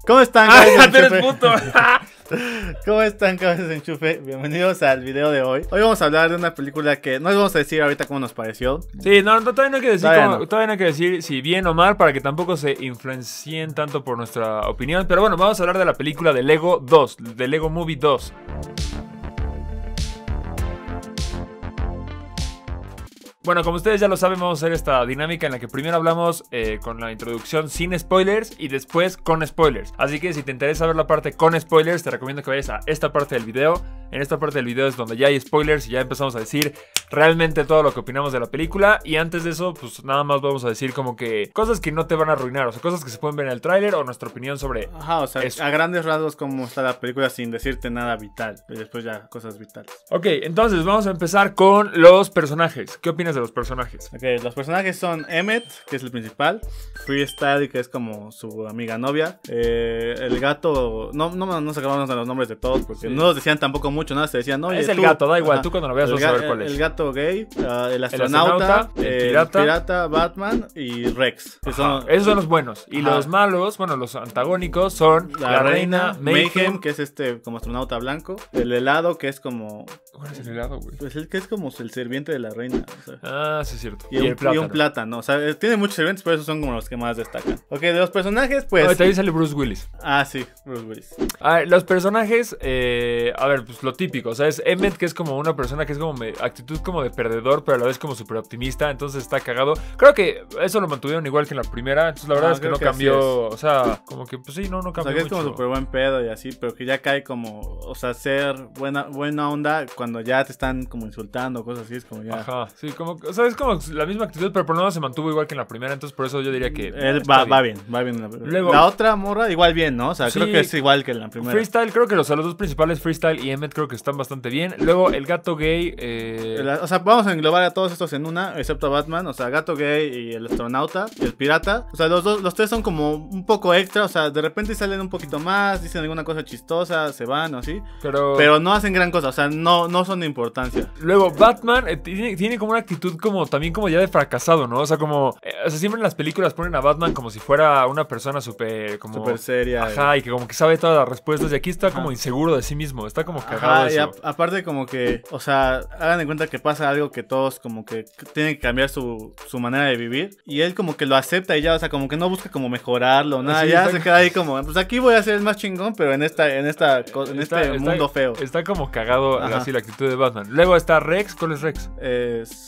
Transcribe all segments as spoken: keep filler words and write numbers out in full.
¿Cómo están, ¡Ah, cabezas tú de eres enchufe? puto! ¿Cómo están, cabezas de enchufe? Bienvenidos al video de hoy. Hoy vamos a hablar de una película que no les vamos a decir ahorita cómo nos pareció. Sí, no, no, todavía no hay que decir Todavía cómo- no. todavía no hay que decir si bien o mal para que tampoco se influencien tanto por nuestra opinión. Pero bueno, vamos a hablar de la película de Lego dos, de Lego Movie dos. Bueno, como ustedes ya lo saben, vamos a hacer esta dinámica en la que primero hablamos eh, con la introducción sin spoilers y después con spoilers. Así que si te interesa ver la parte con spoilers, te recomiendo que vayas a esta parte del video. En esta parte del video es donde ya hay spoilers y ya empezamos a decir realmente todo lo que opinamos de la película. Y antes de eso, pues nada más vamos a decir como que cosas que no te van a arruinar, o sea, cosas que se pueden ver en el tráiler o nuestra opinión sobre... Ajá, o sea, Eso. a grandes rasgos cómo está la película sin decirte nada vital. Y después ya cosas vitales. Ok, entonces vamos a empezar con los personajes. ¿Qué opinas de los personajes? Ok, los personajes son Emmett, que es el principal. Freestyle, que es como su amiga novia. Eh, el gato... No, no, no sacábamos los nombres de todos porque Sí. no los decían tampoco mucho, nada. Se decían, oye, Es el tú- gato, da igual, Ajá. tú cuando lo veas El, vas a ga- saber cuál es. el gato gay, uh, el astronauta, astronauta, el el pirata. pirata, Batman y Rex. Que Ajá, son esos son los buenos. Y Ajá. los malos, bueno, los antagónicos son la, la, reina, reina, Mayhem, Mayhem. que es este como astronauta blanco. El helado, que es como... ¿Cuál es el helado, güey? Pues el que es como el sirviente de la reina. O sea. Ah, sí es cierto. Y, un, el plátano. y un plátano. O sea, eh, tiene muchos sirvientes, pero esos son como los que más destacan. Ok, de los personajes, pues... No, también sale Bruce Willis. Ah, sí, Bruce Willis. A ver, los personajes, eh, a ver, pues lo típico, o sea, es Emmett, que es como una persona que es como me- actitud como de perdedor, pero a la vez como súper optimista, entonces está cagado. Creo que eso lo mantuvieron igual que en la primera, entonces la verdad Ah, es que creo no que así cambió, o sea, como que pues sí, no, no O sea, cambió que es como mucho. súper buen pedo y así, pero que ya cae como... O sea, ser buena, buena onda cuando ya te están como insultando o cosas así, es como ya... Ajá, sí, como, o sea, es como la misma actitud, pero por lo menos se mantuvo igual que en la primera, entonces por eso yo diría que... Él está va, va bien, va bien. La, Luego- la otra morra igual bien, ¿no? O sea, Sí. creo que es igual que en la primera. Freestyle, creo que los, los dos principales, Freestyle y Emmett, creo que están bastante bien. Luego el gato gay, eh... El- o sea, vamos a englobar a todos estos en una, excepto a Batman, o sea, gato gay y el astronauta y el pirata. O sea, los dos, los tres son como un poco extra, o sea, de repente salen un poquito más, dicen alguna cosa chistosa, se van o así, pero... pero no hacen gran cosa, o sea, no, no son de importancia. Luego, Batman eh, tiene, tiene como una actitud como también como ya de fracasado, ¿no? O sea, como... eh, o sea, siempre en las películas ponen a Batman como si fuera una persona súper... como Súper seria. Ajá, y que como que sabe todas las respuestas. Y aquí está como Ajá. inseguro de sí mismo. Está como cagado Ajá, y eso. a- aparte como que, o sea, hagan en cuenta que pasa algo que todos como que tienen que cambiar su, su manera de vivir. Y él como que lo acepta y ya, o sea, como que no busca como mejorarlo, nada, Sí, ya está- se queda ahí como, pues aquí voy a ser el más chingón, pero en esta, en esta, co- en Está- este está- mundo feo. Está como cagado Ajá. así la actitud de Batman. Luego está Rex. ¿Cuál es Rex? Es...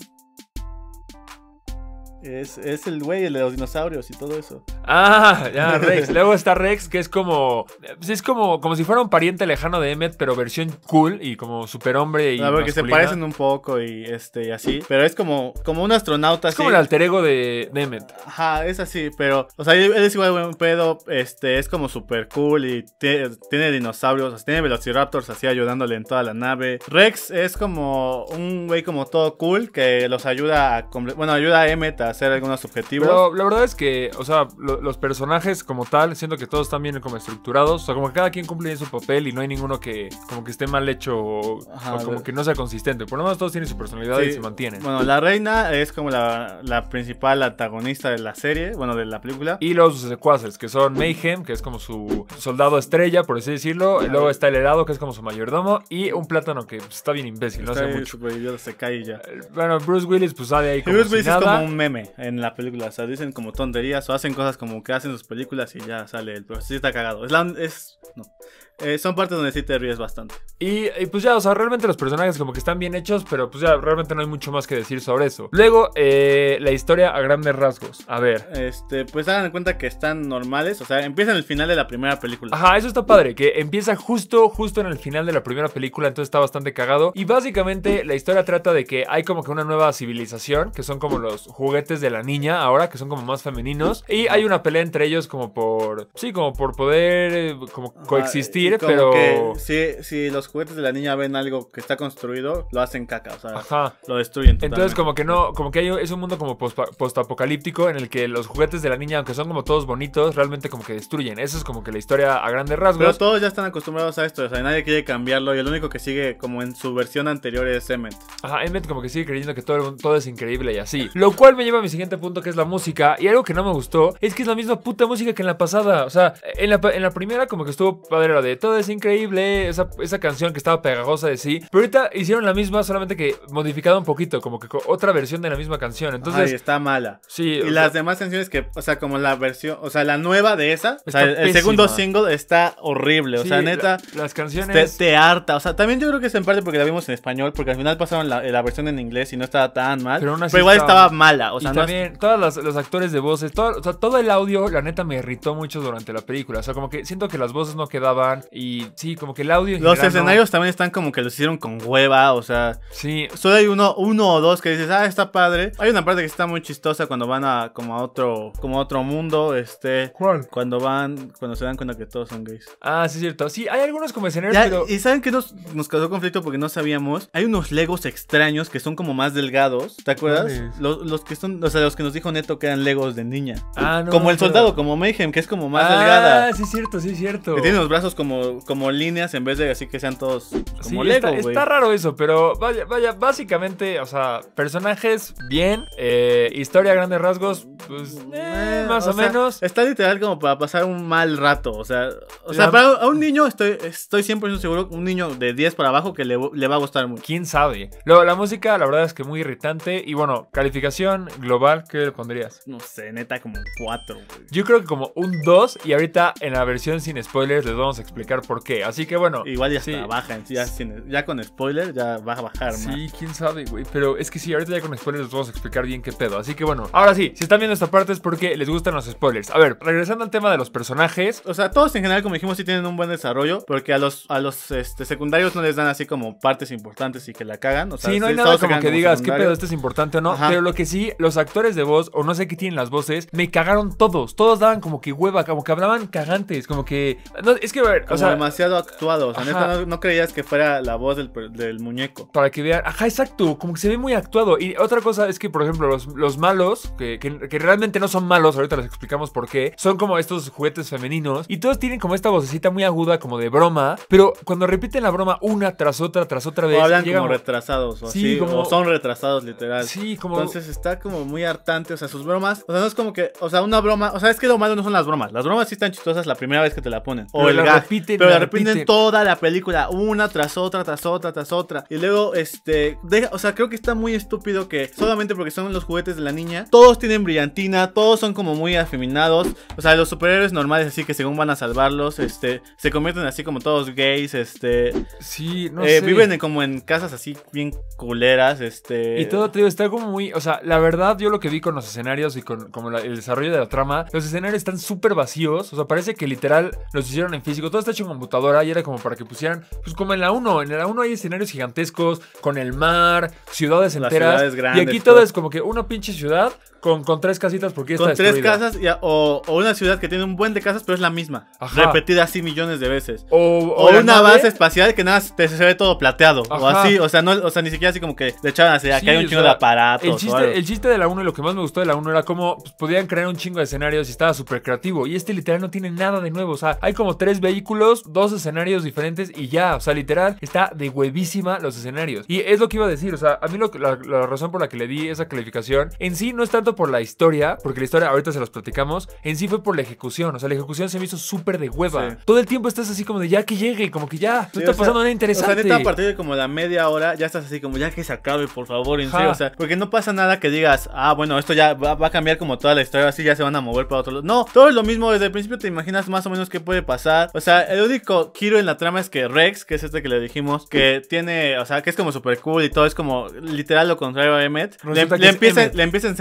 Es, es el güey, el de los dinosaurios y todo eso. Ah, ya, Rex. Luego está Rex, que es como... pues es como, como si fuera un pariente lejano de Emmett, pero versión cool y como superhombre y A ver, que se masculina. parecen un poco y este y así. Pero es como, como un astronauta Es así. como el alter ego de, de Emmett. Ajá, es así, pero, o sea, él él es igual buen pedo, este, es como super cool y tie- tiene dinosaurios, o sea, tiene velociraptors así ayudándole en toda la nave. Rex es como un güey como todo cool que los ayuda a, comple- bueno, ayuda a Emmett a hacer algunos objetivos. Pero la verdad es que, o sea, lo- los personajes como tal, siento que todos están bien como estructurados. O sea, como que cada quien cumple bien su papel y no hay ninguno que como que esté mal hecho o, Ajá, o como de- que no sea consistente. Por lo menos todos tienen su personalidad Sí, y se mantienen. Bueno, la reina es como la, la principal antagonista de la serie, bueno, de la película. Y los secuaces, que son Mayhem, que es como su soldado estrella, por así decirlo. Y luego está el helado, que es como su mayordomo. Y un plátano que pues, está bien imbécil, no Está hace ahí mucho. super idiota, se cae y ya. Eh, Bueno, Bruce Willis pues sale ahí Y como Bruce si Willis es nada. como un meme en la película, o sea, dicen como tonterías o hacen cosas como que hacen sus películas y ya sale él, pero sí está cagado. Es la, es, no. Eh, son partes donde sí te ríes bastante. Y, y pues ya, o sea, realmente los personajes como que están bien hechos, pero pues ya realmente no hay mucho más que decir sobre eso. Luego, eh, la historia a grandes rasgos. A ver. Este, pues hagan en cuenta que están normales, o sea, empieza en el final de la primera película. Ajá, eso está padre, que empieza justo, justo en el final de la primera película, entonces está bastante cagado. Y básicamente la historia trata de que hay como que una nueva civilización, que son como los juguetes de la niña ahora, que son como más femeninos. Y hay una pelea entre ellos como por, sí, como por poder eh, como Ajá, existir, como pero... que si, si los juguetes de la niña ven algo que está construido, lo hacen caca, o sea, Ajá. lo destruyen totalmente. Entonces como que no, como que hay, es un mundo como post- postapocalíptico en el que los juguetes de la niña, aunque son como todos bonitos, realmente como que destruyen. Eso es como que la historia a grandes rasgos. Pero todos ya están acostumbrados a esto, o sea, nadie quiere cambiarlo y el único que sigue como en su versión anterior es Emmett. Ajá, Emmett como que sigue creyendo que todo, todo es increíble y así. Lo cual me lleva a mi siguiente punto, que es la música. Y algo que no me gustó es que es la misma puta música que en la pasada. O sea, en la, en la primera como que estuvo padre la de todo es increíble, esa, esa canción que estaba pegajosa de sí. Pero ahorita hicieron la misma, solamente que modificada un poquito, como que otra versión de la misma canción. Entonces, Ay, está mala. Sí. Y las sea, demás canciones que, o sea, como la versión, o sea, la nueva de esa, o sea, el, el pésima. segundo single está horrible. O Sí, sea, neta, la, las canciones te, te harta. O sea, también yo creo que es en parte porque la vimos en español, porque al final pasaron la, la versión en inglés y no estaba tan mal. Pero, pero igual estaba, estaba mala. O sea, y no también es... todos los, los actores de voces, todo, o sea, todo el audio, la neta me irritó mucho durante la película. O sea, como que siento que las voces no quedaban y sí, como que el audio. En los general, escenarios no... también están como que los hicieron con hueva, o sea. Sí. Solo hay uno, uno o dos que dices, ah, está padre. Hay una parte que está muy chistosa cuando van a como a otro, como a otro mundo, este. ¿Cuál? Cuando van, cuando se dan cuenta que todos son gays. Ah, sí, es cierto. Sí, hay algunos como escenarios, ya, pero. Y saben que nos, nos causó conflicto porque no sabíamos. Hay unos Legos extraños que son como más delgados. ¿Te acuerdas? Los, los que son, o sea, los que nos dijo Neto que eran Legos de niña. Ah, no. Como el pero... soldado, como Mayhem, que es como más ah, delgada. Ah, sí, es cierto, sí, es cierto. Que tiene los brazos como, como líneas en vez de así que sean todos como sí, Lego, está, está raro eso, pero vaya, vaya, básicamente, o sea, personajes bien, eh, historia a grandes rasgos, pues, eh, eh, más o, o sea, menos. Está literal como para pasar un mal rato, o sea, o sea, La... para a un niño estoy, estoy cien por ciento seguro, un niño de diez para abajo que le, le va a gustar mucho. ¿Quién sabe? Luego, la música, la verdad es que muy irritante y bueno, calificación global, ¿qué le pondrías? No sé, neta, como un cuatro, güey. Yo creo que como un dos y ahorita en la versión sin spoilers les vamos a explicar por qué, así que bueno. Igual ya sí. está baja, ya, sin, ya con spoiler ya va a bajar sí, más. Sí, quién sabe, güey, pero es que sí, ahorita ya con spoilers les vamos a explicar bien qué pedo, así que bueno, ahora sí, si están viendo esta parte es porque les gustan los spoilers. A ver, regresando al tema de los personajes. O sea, todos en general, como dijimos, sí tienen un buen desarrollo, porque a los, a los este, secundarios no les dan así como partes importantes y que la cagan. O sea, sí, no hay sí, nada como que digas, qué pedo, esto es importante o no. Ajá. Pero lo que sí, los actores de voz, o no sé qué tienen las voces, me cagaron todos. Todos daban como que hueva, como que hablaban cagantes, como que... No, es que, a ver, como o sea... demasiado actuado, o sea, neta, no, no creías que fuera la voz del, del muñeco. Para que vean, ajá, exacto, como que se ve muy actuado. Y otra cosa es que, por ejemplo, los, los malos, que, que, que realmente no son malos, ahorita les explicamos por qué, son como estos juguetes femeninos, y todos tienen como esta vocecita muy aguda, como de broma, pero cuando repiten la broma una tras otra, tras otra vez... O hablan como retrasados, o sí, así, como... o son retrasados, literal. Sí, como... Entonces está como muy hartante, o sea, sus bromas, o sea, no es como que, o sea, una broma, o sea, es que lo malo no son las bromas, las bromas sí están chistosas la primera vez que te la ponen, o pero el la gag, repiten, pero la repiten. repiten toda la película, una tras otra, tras otra, tras otra, y luego, este, deja, o sea, creo que está muy estúpido que solamente porque son los juguetes de la niña, todos tienen brillantina, todos son como muy afeminados, o sea, los superhéroes normales así que según van a salvarlos, este, se convierten así como todos gays, este, sí, no eh, sé. viven en, como en casas así bien culeras, este, y todo, te digo, está como muy, o sea, la verdad, yo lo que vi con los escenarios y con como la, el desarrollo de la trama, los escenarios están súper vacíos, o sea, parece que literal los hicieron en físico, todo está hecho en computadora y era como para que pusieran, pues como en la uno, en la uno hay escenarios gigantescos, con el mar, ciudades enteras, ciudades grandes, y aquí todo, todo es como que una pinche ciudad con, con tres casitas porque está con tres destruida. casas y, o, o una ciudad que tiene un buen de casas pero es la misma, ajá, repetida así millones de veces, o, o, o una nave, base espacial que nada te, se ve todo plateado, ajá, o así, o sea, no, o sea, ni siquiera así como que le echaban así, sí, que hay un chingo sea, de aparatos. El chiste, el chiste de la uno y lo que más me gustó de la uno era cómo pues, podían crear un chingo de escenarios y estaba súper creativo, y este literal no tiene nada de nuevo, o sea, hay como tres vehículos, dos escenarios diferentes y ya, o sea, literal está de huevísima los escenarios, y es lo que iba a decir, o sea, a mí lo, la, la razón por la que le di esa calificación en sí no es tanto por la historia, porque la historia ahorita se los platicamos, en sí fue por la ejecución, o sea, la ejecución se me hizo súper de hueva, sí. Todo el tiempo estás así como de ya que llegue, como que ya, no sí, está pasando sea, nada interesante. O sea, neta, a partir de como la media hora ya estás así como ya que se acabe, por favor, en serio, o sea, porque no pasa nada que digas, ah, bueno, esto ya va, va a cambiar como toda la historia, así ya se van a mover para otro lado. No, todo es lo mismo, desde el principio te imaginas más o menos qué puede pasar, o sea, el único giro en la trama es que Rex, que es este que le dijimos, que tiene, o sea, que es como súper cool y todo, es como literal lo contrario a Emmett, le, le, empieza, le empieza a enseñar a hacer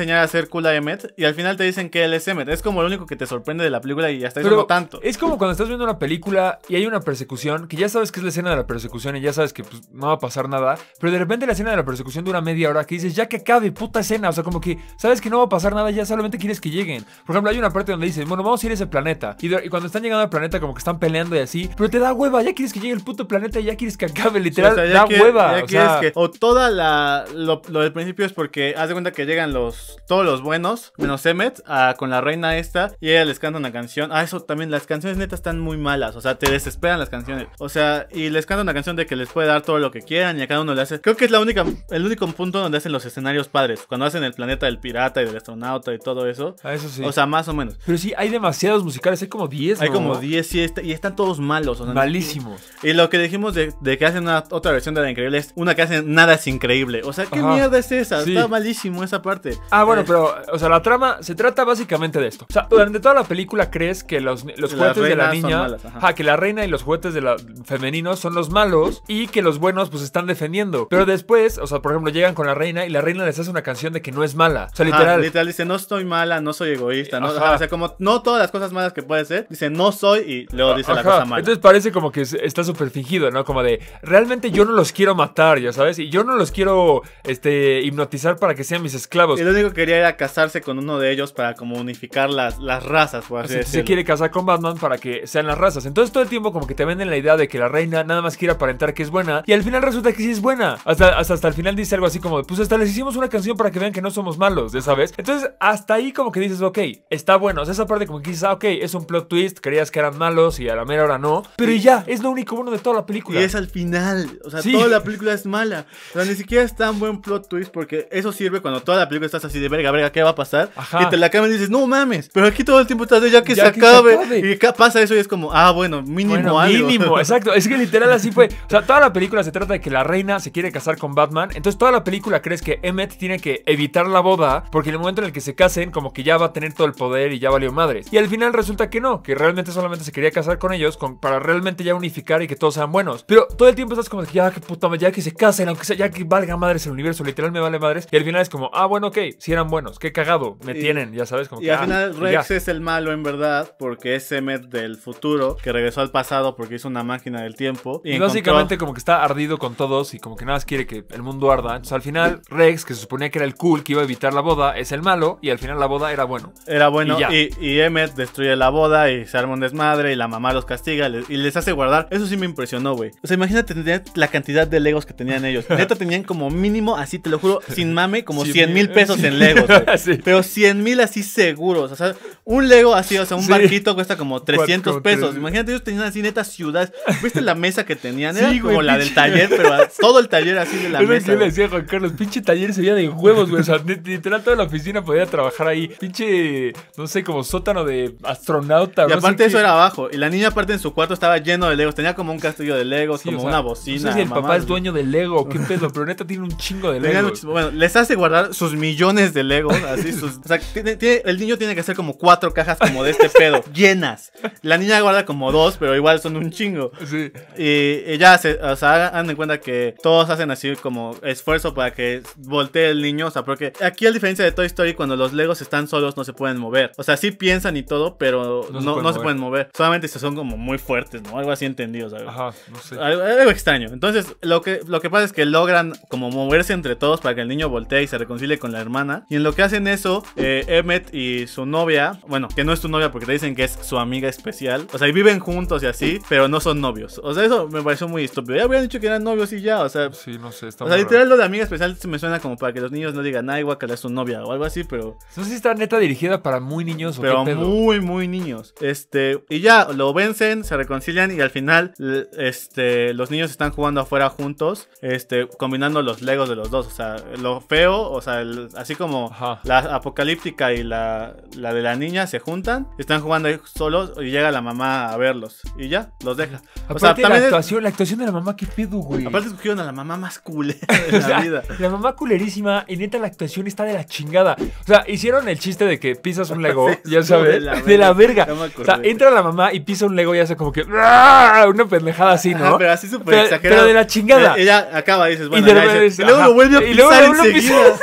hacer cool a Emmett y al final te dicen que él es Emmett. Es como lo único que te sorprende de la película y hasta eso Pero no tanto. es como cuando estás viendo una película y hay una persecución, que ya sabes que es la escena de la persecución y ya sabes que pues, no va a pasar nada, pero de repente la escena de la persecución dura media hora que dices, ya que acabe, puta escena. O sea, como que sabes que no va a pasar nada, ya solamente quieres que lleguen. Por ejemplo, hay una parte donde dices, bueno, vamos a ir a ese planeta. Y, de, y cuando están llegando al planeta, como que están peleando y así, pero te da hueva, ya quieres que llegue el puto planeta y ya quieres que acabe, literal, Sí, o sea, da que, hueva. Ya o sea, que, o toda la. Lo, lo del principio es porque haz de cuenta que llegan los. Todos los buenos, menos Emmett, a, con la reina esta, y ella les canta una canción. Ah, eso también, las canciones netas están muy malas. O sea, te desesperan las canciones. O sea, y les canta una canción de que les puede dar todo lo que quieran y a cada uno le hace. Creo que es la única, el único punto donde hacen los escenarios padres. Cuando hacen el planeta del pirata y del astronauta y todo eso. Ah, eso sí. O sea, más o menos. Pero sí, hay demasiados musicales, hay como diez, Hay ¿no? como diez y, está, y están todos malos. O sea, malísimos. Y lo que dijimos de, de que hacen una otra versión de La Increíble es una que hacen Nada es Increíble. O sea, ¿qué Ajá. mierda es esa? Sí. Está malísimo esa parte. Ah, bueno, Eh, pero, o sea, la trama se trata básicamente de esto. O sea, durante toda la película crees que los, los Las juguetes de la reinas son niña, malas, ajá. ajá, que la reina y los juguetes de la femeninos son los malos y que los buenos pues están defendiendo. Pero después, o sea, por ejemplo, llegan con la reina y la reina les hace una canción de que no es mala. O sea, Ajá, literal. literal dice, no estoy mala, no soy egoísta, ¿no? Ajá. O sea, como no todas las cosas malas que puede ser, dice, no soy y luego dice la Ajá. cosa mala. Entonces parece como que es- está súper fingido, ¿no? Como de, realmente yo no los quiero matar, ya sabes, y yo no los quiero, este, hipnotizar para que sean mis esclavos. Y lo único que quería era casarse con uno de ellos para como unificar las, las razas, por O así sea, se decirlo. quiere casar con Batman para que sean las razas. Entonces todo el tiempo como que te venden la idea de que la reina nada más quiere aparentar que es buena. Y al final resulta que sí es buena. Hasta, hasta, hasta el final dice algo así como, de, pues hasta les hicimos una canción para que vean que no somos malos, ya sabes. Entonces hasta ahí como que dices, ok, está bueno. O sea, esa parte como que dices, ah, ok, es un plot twist, creías que eran malos y a la mera hora no. Pero y ya, es lo único bueno de toda la película. Y es al final, o sea, Sí. toda la película es mala. O sea, ni siquiera es tan buen plot twist porque eso sirve cuando toda la película estás así de verga, verga, ¿qué va a pasar? Ajá. Y te la acaban y dices, no mames. Pero aquí todo el tiempo estás de ya que, Ya se, que se acabe. acabe. Y ca- pasa eso y es como, ah, bueno, mínimo Bueno, algo. mínimo, exacto. Es que literal así fue. O sea, toda la película se trata de que la reina se quiere casar con Batman. Entonces, toda la película crees que Emmett tiene que evitar la boda. Porque en el momento en el que se casen, como que ya va a tener todo el poder y ya valió madres. Y al final resulta que no, que realmente solamente se quería casar con ellos con, para realmente ya unificar y que todos sean buenos. Pero todo el tiempo estás como de que ya que puta madre, ya que se casen, aunque sea, ya que valga madres el universo, literal me vale madres. Y al final es como, ah, bueno, ok, si eran buenos, qué cagado, me Y- tienen, ya sabes, como Y que. al ah, final y Rex ya. es el malo en verdad porque es Emmett del futuro que regresó al pasado porque hizo una máquina del tiempo. Y, Y encontró- básicamente como que está ardido con todos y como que nada más quiere que el mundo arda. Entonces al final Rex, que se suponía que era el cool, que iba a evitar la boda, es el malo y al final la boda era bueno. Era bueno Y ya. y, y Emmett destruye la boda y se arma un desmadre y la mamá los castiga les- y les hace guardar. Eso sí me impresionó, güey. O sea, imagínate tener la cantidad de Legos que tenían ellos. Neta tenían como mínimo, así te lo juro, sin mame, como cien mil pesos en Legos, güey. Sí. Pero cien mil así seguros. O sea, un Lego así, o sea, un Sí. barquito cuesta como trescientos Como pesos. tres- Imagínate, ellos tenían así neta ciudades. ¿Viste la mesa que tenían? Era Sí, como güey, la pinche- del taller, pero a- todo el taller así de la Es lo mesa. que yo le güey. decía a Juan Carlos, pinche taller se veía de huevos, güey. O sea, net- literal toda la oficina podía trabajar ahí. Pinche, no sé, como sótano de astronauta. Y no aparte sé eso qué. era abajo. Y la niña aparte en su cuarto estaba lleno de Legos. Tenía como un castillo de Legos, Sí, como o sea, una bocina. No sé si el papá mamadas. es dueño del Lego, qué pedo, pero neta tiene un chingo de Tenían Lego. muchísimo- Bueno, les hace guardar sus millones de Legos. Así sus, o sea, tiene- tiene- el niño tiene que hacer como cuatro cajas como de este pedo, llenas. La niña guarda como dos, pero igual son un chingo. Sí. Y, y ya, se, o sea, hagan en cuenta que todos hacen así como esfuerzo para que voltee el niño. O sea, porque aquí a diferencia de Toy Story, cuando los Legos están solos no se pueden mover. O sea, sí piensan y todo, pero No no, se no, pueden se mover. pueden mover. Solamente si son como muy fuertes, ¿no? Algo así entendido, ¿sabes? Ajá, no sé. Algo, algo extraño. Entonces, lo que, lo que pasa es que logran como moverse entre todos para que el niño voltee y se reconcilie con la hermana. Y en lo que hacen eso, eh, Emmett y su novia, bueno, que no es tu novia porque te dicen que es su amiga especial. O sea, y viven juntos y así, pero no son novios. O sea, eso me pareció muy estúpido. Ya habrían dicho que eran novios y ya, o sea... Sí, no sé, está O sea, muy literal raro. lo de amiga especial se me suena como para que los niños no digan, ay, guacala, es su novia o algo así, pero... No sé si está neta dirigida para muy niños o Pero qué pedo. muy, muy niños. Este, y ya, lo vencen, se reconcilian y al final, l- este, los niños están jugando afuera juntos, este, combinando los Legos de los dos. O sea, lo feo, o sea, el- así como Ajá. la apocalíptica y la, la de la niña se juntan, están jugando ahí solos y llega la mamá a verlos. Y ya, los deja. O sea, Aparte la también es- actuación, la actuación de la mamá, qué pedo, güey. aparte escogieron a la mamá más culera de O la sea, vida. la mamá culerísima y neta la actuación está de la chingada. O sea, hicieron el chiste de que pisas un Lego, Sí, ya sabes, de la de la verga. verga. Ya me O sea, acordé. entra la mamá y pisa un Lego y hace como que ¡ah! Una pendejada así, ¿no? Ajá, pero así súper Pero- exagerado. pero de la chingada. Eh, ella acaba y dices, bueno, de ya repente dice- dice, y luego ajá, lo vuelve a y luego pisar lo vuelve a enseguida. pisar.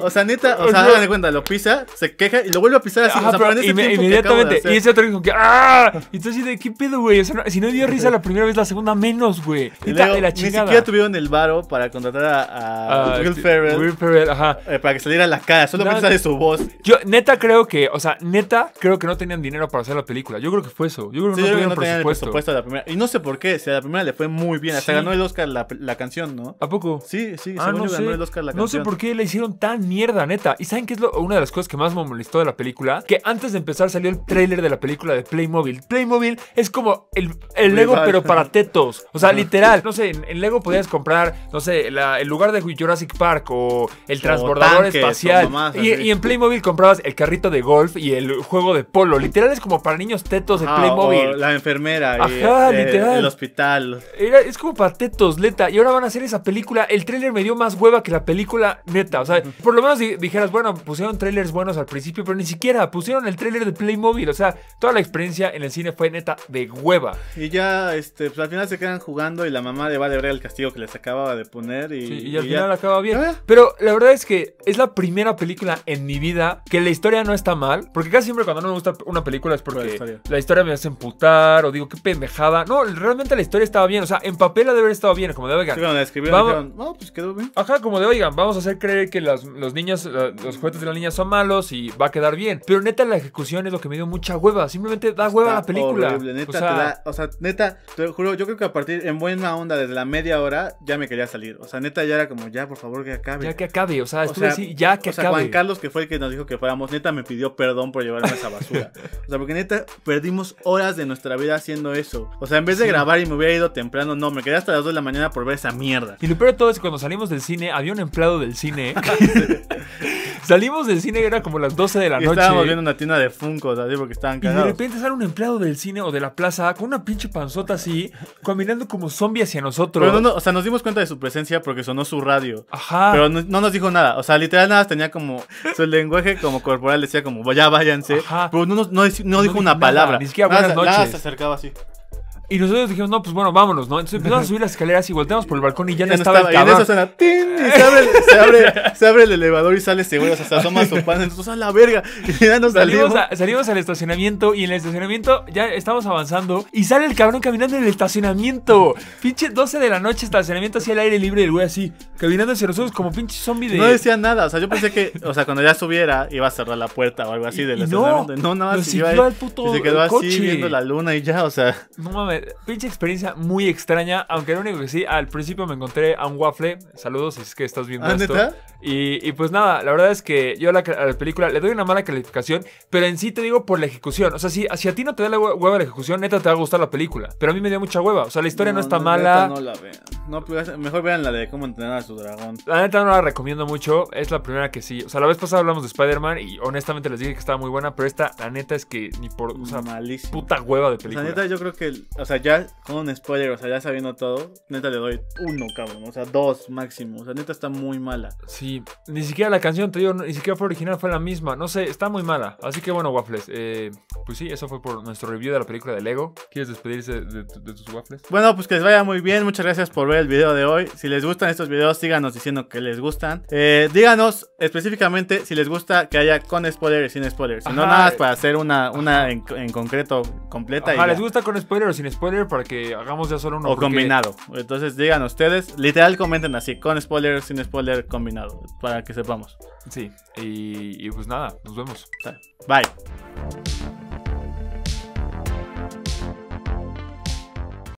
O sea, neta, o sea, hagan de cuenta, lo pisa, se queja y lo vuelve a pisar así. Ajá, o sea, pero pero en ese inme- tiempo que inmediatamente. acabo de Y hacer. ese otro dijo que ¡ah! Y entonces así de ¿qué pedo, güey? O sea, no- si no dio risa la primera vez, la segunda menos, güey. Y Neta, luego, de la ni chingada. siquiera tuvieron el varo para contratar a, a Ah, Will este, Ferrell Will Ferrell, ajá. eh, para que saliera la cara, solamente No, sale su voz. Yo neta creo que, o sea, neta creo que no tenían dinero para hacer la película. Yo creo que fue eso. Yo creo que Sí, no yo creo que tuvieron no tenían el presupuesto. presupuesto de la primera. Y no sé por qué, si a la primera le fue muy bien, hasta Sí. ganó el Oscar la, la canción, ¿no? ¿A poco? Sí, sí, Ah, según no yo sé. ganó el Oscar la No sé canción. por qué le hicieron tan mierda, neta. ¿Y saben qué es lo- una de las cosas que más me molestó de la película? Que antes de empezar salió el tráiler de la película de Playmobil. Playmobil es como el, el Lego, Rival. pero para tetos. O sea, Ajá. literal. No sé, en, en Lego podías comprar, no sé, la- el lugar de Jurassic Park o el transbordador tanques, espacial. o mamás Y, así. y en Playmobil comprabas el carrito de golf y el juego de polo. Literal es como para niños tetos de Ah, Playmobil. o la enfermera y Ajá, eh, literal. el hospital. Era, es como para tetos, neta. Y ahora van a hacer esa película. El tráiler me dio más hueva que la película, neta. O sea, por lo menos di- dijeras, bueno, pusieron trailers buenos al principio, pero ni siquiera pusieron el tráiler de Playmobil. O sea, toda la experiencia en el cine fue neta de hueva. Y ya, este, pues al final se quedan jugando y la mamá le va a deber el castigo que les acababa de poner. Y, Sí, y al y final ya. acaba bien. Ah. Pero la verdad es que es la primera película en mi vida que la historia no está mal. Porque casi siempre cuando no me gusta una película es ¿Cuál porque historia? la historia me hace emputar o digo, qué pendejada. No, realmente la historia estaba bien. O sea, en papel ha de haber estado bien. Como de, oigan, Sí, cuando la escribieron Vamos- dijeron, no, pues quedó bien. ajá, como de, oigan, vamos a hacer creer que los, los niños, eh, los juguetes de la niña son malos y va a quedar bien. Pero neta, la ejecución es lo que me dio mucha hueva. Simplemente da hueva a la Está película. horrible, neta, o sea, te da- o sea, neta, te juro, yo creo que a partir, en buena onda, desde la media hora, ya me quería salir. O sea, neta, ya era como, ya, por favor, que acabe. ya que acabe. O sea, O estuve sea, así, ya que o sea, acabe. Juan Carlos, que fue el que nos dijo que fuéramos, neta, me pidió perdón por llevarme a esa basura. O sea, porque neta, perdimos horas de nuestra vida haciendo eso. O sea, en vez de Sí. grabar y me hubiera ido temprano, no, me quedé hasta las dos de la mañana por ver esa mierda. Y lo peor de todo es que cuando salimos del cine, había un empleado del cine. Salimos del cine, era como las doce de la Y noche. estábamos viendo una tienda de Funkos, así, porque estaban Y de cagados. repente sale un empleado del cine o de la plaza con una pinche panzota así, caminando como zombie hacia nosotros. Pero no, no, o sea, nos dimos cuenta de su presencia porque sonó su radio. Ajá. Pero no, no nos dijo nada. O sea, literal nada más tenía como su lenguaje como corporal decía como ya váyanse. Ajá. Pero no, nos- no, dec- no dijo dijo una nada, palabra. ni siquiera Nada, buenas nada noches. se acercaba así. Y nosotros dijimos, no, pues bueno, vámonos, ¿no? Entonces empezamos a subir las escaleras y volteamos por el balcón y ya, Ya no estaba, el y en cabrón. eso suena ¡tin! Y se abre, se, abre, se abre el elevador y sale ese güey. O sea, se asoma su pan. Entonces, a la verga. Y ya nos salimos. Salimos, a- salimos al estacionamiento y en el estacionamiento ya estamos avanzando y sale el cabrón caminando en el estacionamiento. Pinche doce de la noche, estacionamiento así al aire libre y el güey así, caminando hacia nosotros como pinche zombie de... No decía nada. O sea, yo pensé que, o sea, cuando ya subiera, iba a cerrar la puerta o algo así del Y no, estacionamiento. No, nada más. nos siguió siguió ahí al puto y se quedó así coche. viendo la luna y ya, o sea. No mames, pinche experiencia muy extraña, aunque lo único que sí, al principio me encontré a un waffle, saludos si es que estás viendo ¿Ah, esto. neta? Y, y pues nada, la verdad es que yo a la, a la película le doy una mala calificación, pero en sí te digo por la ejecución, o sea, si, si a ti no te da la hue- hueva la ejecución, neta te va a gustar la película, pero a mí me dio mucha hueva, o sea, la historia no, está mala. neta, No la vean. No, pues, mejor vean la de cómo entrenar a su dragón. La neta no la recomiendo mucho, es la primera que sí. O sea, la vez pasada hablamos de Spider-Man y honestamente les dije que estaba muy buena, pero esta, la neta es que ni por, o sea, Malísimo. puta hueva de O sea, película. neta, yo creo que, o sea, ya con un spoiler, o sea, ya sabiendo todo, neta le doy uno, cabrón. O sea, dos máximo. O sea, neta está muy mala. Sí, ni siquiera la canción, te digo, ni siquiera fue original, fue la misma. No sé, está muy mala. Así que bueno, waffles. Eh, pues sí, eso fue por nuestro review de la película de Lego. ¿Quieres despedirse de, de- de tus waffles? Bueno, pues que les vaya muy bien. Muchas gracias por ver el video de hoy. Si les gustan estos videos, síganos diciendo que les gustan. Eh, díganos específicamente si les gusta que haya con spoiler y sin spoiler. Si no, Ajá. nada más para hacer una, una en, en concreto completa. Ajá, y ¿les ya. gusta con spoiler o sin spoiler? Para que hagamos ya solo uno. O porque- combinado. Entonces digan ustedes, literal comenten así, con spoiler, sin spoiler, combinado. Para que sepamos. Sí, y, y pues nada, nos vemos. Bye.